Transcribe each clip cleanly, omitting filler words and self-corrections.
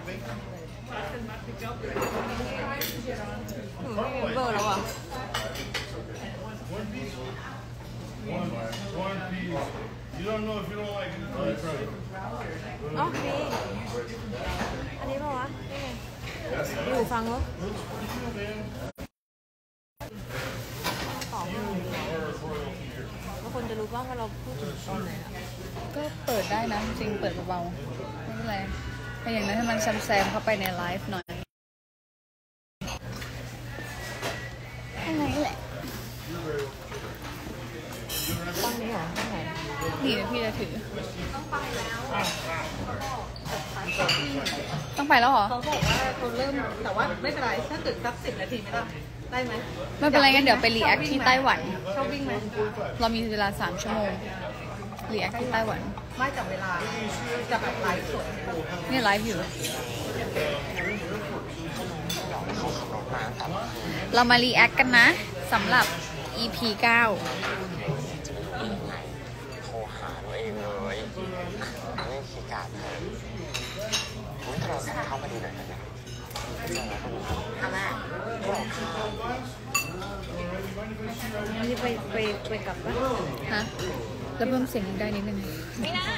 เบอร์แล้วอ่ะอ๋อดีอันนี้ป่าวะนี่ไงอยู่ฟังวะต่อไม่รู้แล้วคนจะรู้บ้างว่าเราพูดถึงตอนไหนอ่ะก็เปิดได้นะจริงเปิดเบาๆไม่เป็นไรแต่อย่างนั้นให้มันแซมเข้าไปในไลฟ์หน่อยอะไรแหละตั้งนี้เหรอตั้งไหนนี่พี่จะถือต้องไปแล้วต้องไปแล้วเหรอเขาบอกว่าเขาเริ่มแต่ว่าไม่เป็นไรถ้าเกิดสัก10 นาทีได้ไหมไม่เป็นไรงั้นเดี๋ยวไปรีแอคที่ไต้หวันชอบวิ่งไหมเรามีเวลา3 ชั่วโมงรีแอคที่ไต้หวันไม่จับเวลาจะแบบไลฟ์สดนี่ไลฟ์อยู่เรามารีแอคกันนะสำหรับ EP 9 โทรหาตัวเองเลยนี่คีย์การ์ดเลยอุ้ยโทรศัพท์เข้ามาดีหน่อยนะเนี่ยทำไมนี่ไปกลับปะฮะแล้วเพิ่มเสียงได้นิดนึงไม่น่า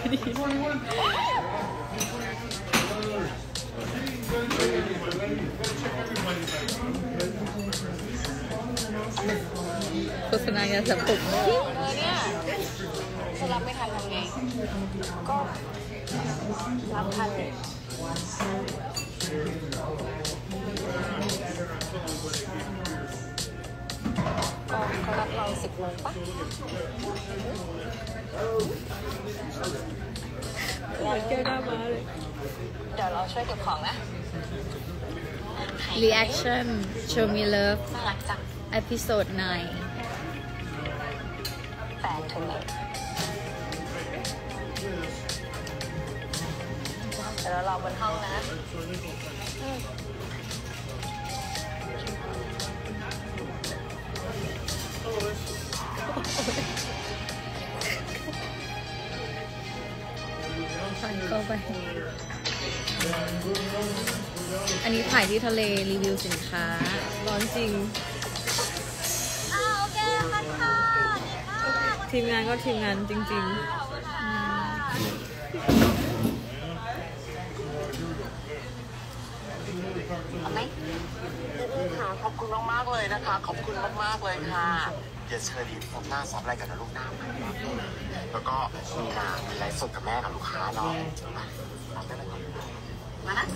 โฆษณายาสระผมเนี่ยจะรับไม่ทันทำไงก็รับทันเลยเขารับเรา10 โมงปะเหมือนแก้หน้ามาเลยเดี๋ยวเราช่วยเก็บของนะ Reaction Show Me Love น่ารักจัง Episode 9 8 ถึง 1เดี๋ยวเรารอบนห้องนะใส่เข้าไปอันนี้ถ่ายที่ทะเลรีวิวสินค้าร้อนจริงโอเคค่ะทีมงานก็ทีมงานจริงๆค่ะขอบคุณมากๆเลยนะคะขอบคุณมากๆเลยค่ะเดี๋ยวเชิญดีซ้อมหน้าซ้อมอะไรกันนะลูกหน้าแล้วก็มีงานมีไลฟ์สดกับแม่กับลูกค้าเนาะมานะ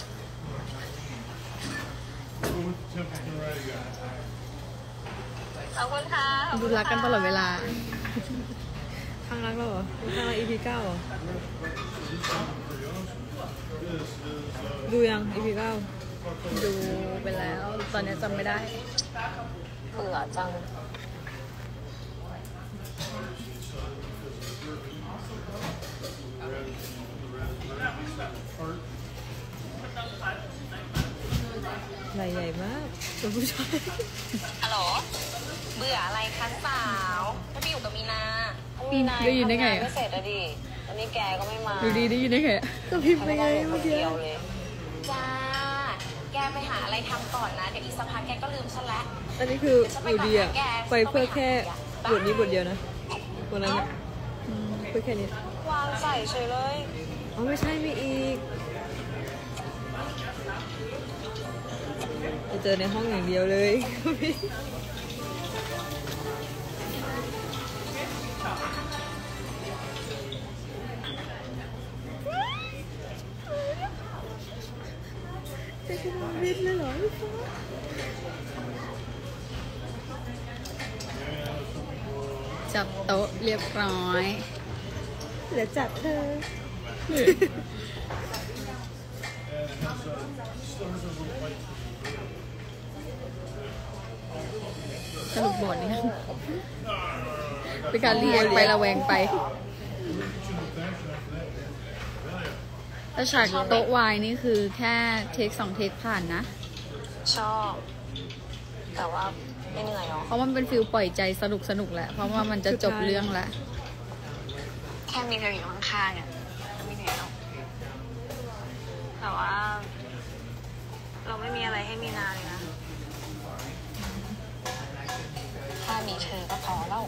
ขอบคุณค่ะดูรักกันตลอดเวลาข้างรักแล้วเหรอข้างรัก EP 9เหรอดูยัง EP 9 ดูไปแล้วตอนนี้จำไม่ได้เบื่อจังไหล่ใหญ่มากเป็นผู้ชายฮัลโหลเบื่ออะไรคะสาวถ้าไปอยู่กับมีนาได้ยินได้ไงไม่เสร็จอะดิตอนนี้แกก็ไม่มาดูดีได้ยินได้ไงก็พิมพ์ไปไงเมื่อกี้จ้าแกไปหาอะไรทำก่อนนะเดี๋ยวอีกสักพักแกก็ลืมฉันละอันนี้คืออยู่ดีอะไปเพื่อแค่บทนี้บทเดียวนะวันนั้นเพื่อแค่นี้วางใส่เฉยเลยอ๋อไม่ใช่ไม่อีกจะเจอในห้องอย่างเดียวเลยจะกินวิทย์เลยเหรอจับโต๊ะเรียบร้อยเหลือจับเธอสรุปบทนี่เป็นการรีแอคไประแวงไปแต่ฉากโต๊ะวายนี่คือแค่เทค2 เทคผ่านนะชอบแต่ว่าไม่เหนื่อยหรอเพราะมันเป็นฟิลปล่อยใจสนุกแหละเพราะว่ามันจะจบเรื่องแล้วแค่มีเธออยู่ข้างๆอ่ะไม่เหนื่อยหรอกแต่ว่า เราไม่มีอะไรให้มีนาเลยนะถ้ามีเธอก็พอแล้ว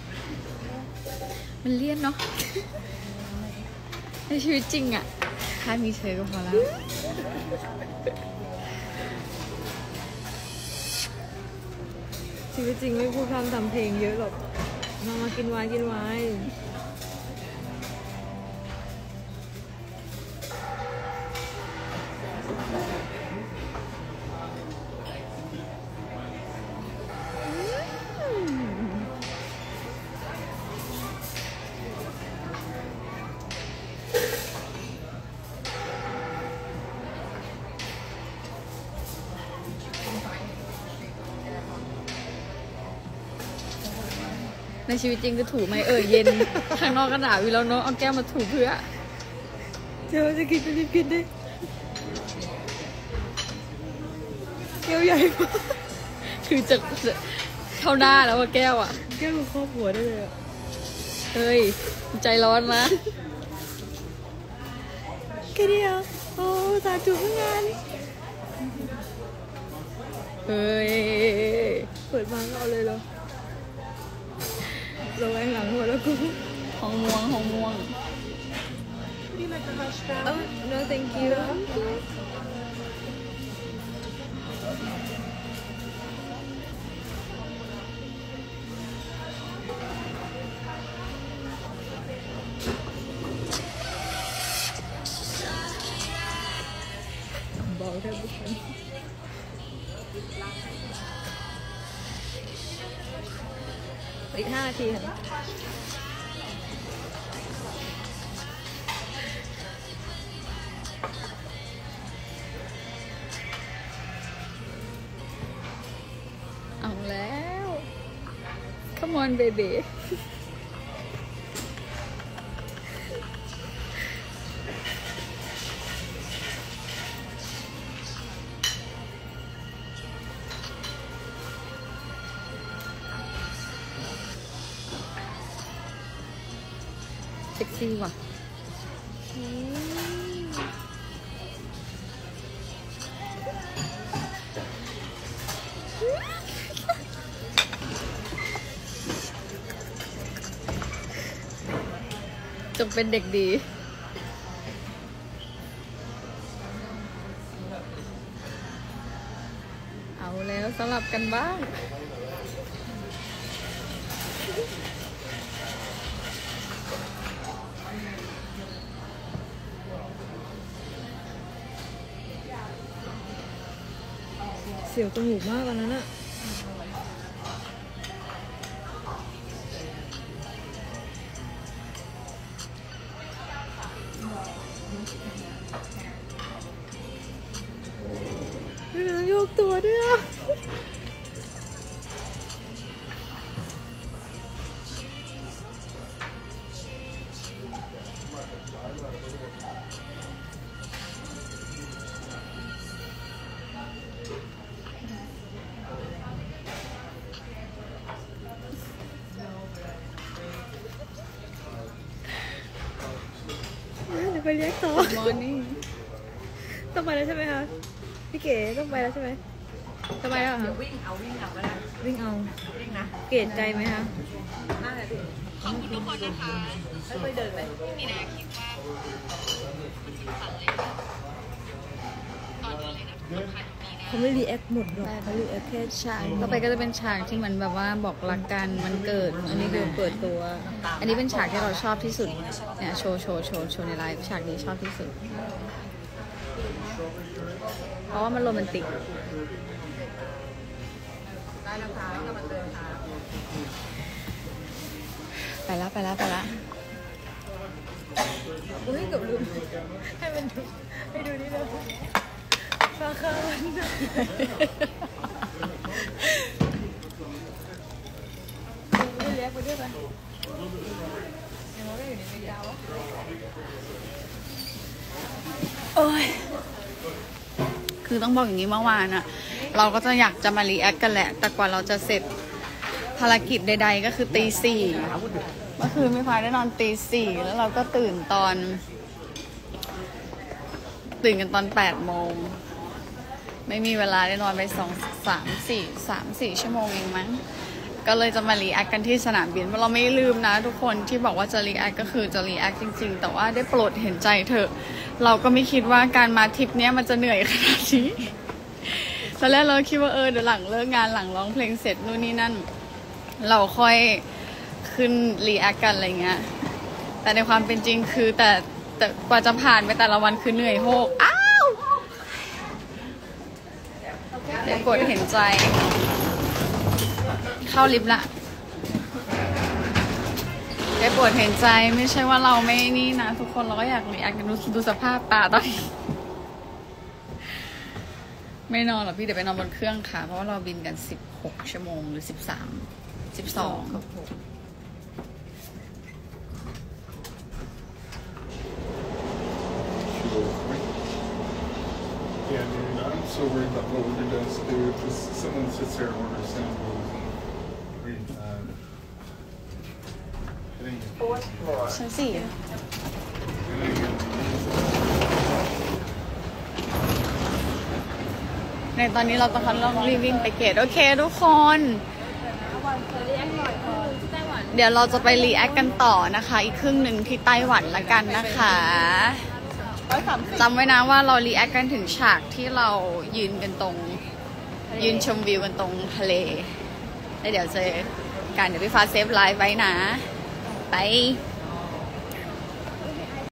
มันเลี่ยนเนาะ ในชีวิตจริงอะถ้ามีเธอก็พอแล้วชีวิตจริงไม่พูดพร่ำทำเพลงเยอะหรอกมากินไวน์กินไวน์ในชีวิตจริงจะถูไหมเย็น ข้างนอกก็หนาวอยู่แล้วเนาะเอาแก้วมาถูเพื่อเดี๋ยวจะกินไปรีบกินดิแก้วใหญ่มากคือจะเข้าหน้าแล้วว่าแก้วอะแก้วครอบหัวได้เลยอะเฮ้ยใจร้อนนะแค่เดียวโอ้สาธุงานเฮ้ยเปิดมาก็เอาเลยเหรอระแวงหลังหัวแล้วกูห้องม่วง no thank you บอกแค่บุคคลอีก5 นาทีค่ะเอาแล้ว come on baby เซ็กซี่ว่ะจงเป็นเด็กดีเอาแล้วสลับกันบ้างเสียวจมูกมากอันนั้นอะไม่ต้องโยกตัวด้วยอะเดี๋ยวไปเรียกต่อ Morning ต้องไปแล้วใช่ไหมคะพี่เก๋ต้องไปแล้วใช่ไหมจะไปแล้วเหรอคะวิ่งเอาก็ได้วิ่งเอาวิ่งนะเก๋ใจไหมคะน่าจะดีขอบคุณทุกคนนะคะค่อยๆเดินไปมีนาคิดว่าฝันเลยตอนนี้เลยนะเขาไม่รีแอคหมดหรอกเขารีแอคแค่ฉากต่อไปก็จะเป็นฉากที่มันแบบว่าบอกรักกันมันเกิดอันนี้คือเปิดตัวอันนี้เป็นฉากที่เราชอบที่สุดเนี่ยโชว์ในไลฟ์ฉากนี้ชอบที่สุดเพราะว่ามันโรแมนติกได้แล้วค่ะกำลังเดินค่ะไปแล้วอุ้ยกับลืมให้มันดูให้ดูนี่เลยฟ้าข้าวมันไม่เลี้ยงไปด้วยกันยังไม่อยู่ในเมกาวะโอ้ยคือต้องบอกอย่างนี้เมื่อวานอะเราก็จะอยากจะมารีแอคกันแหละแต่กว่าเราจะเสร็จภารกิจใดๆก็คือตี 4เมื่อคืนไม่พายได้นอนตี 4แล้วเราก็ตื่นตอนตื่นกันตอน8 โมงไม่มีเวลาได้นอนไป3-4 ชั่วโมงเองมั้งก็เลยจะมารีแอคกันที่สนามบินเราไม่ลืมนะทุกคนที่บอกว่าจะรีแอคก็คือจะรีแอคจริงๆแต่ว่าได้โปรดเห็นใจเถอะเราก็ไม่คิดว่าการมาทริปเนี้ยมันจะเหนื่อยขนาดนี้ตอนแรกเราคิดว่าเดี๋ยวหลังเลิกงานหลังร้องเพลงเสร็จนู่นนี่นั่นเราค่อยขึ้นรีแอคกันอะไรเงี้ยแต่ในความเป็นจริงคือแต่กว่าจะผ่านไปแต่ละวันคือเหนื่อยโฮกอ้าวได้โปรดเห็นใจเข้าลิฟต์ละได้โปรดเห็นใจไม่ใช่ว่าเราไม่นี่นะทุกคนเราก็อยากรีแอคกันดูสภาพตาตอนนี้ไม่นอนหรอกพี่เดี๋ยวไปนอนบนเครื่องค่ะเพราะว่าเราบินกัน16 ชั่วโมงหรือ12 Yeah, dude, I'm so worried about what we're going to do. Just someone sits there and orders samples and read that. It ain't gonna be ชั้น4 easy. It ain't gonna be easy. ในตอนนี้เราต้องรีบวิ่งไปเกตโอเคทุกคน เดี๋ยวเราจะไปรีแอคกันต่อนะคะอีกครึ่งหนึ่งที่ไต้หวันละกันนะคะจำไว้นะว่าเรารีแอคกันถึงฉากที่เรายืนกันตรงยืนชมวิวกันตรงทะเลแล้วเดี๋ยวเจอกันเดี๋ยวพี่ฟ้าเซฟไลฟ์ไว้นะไป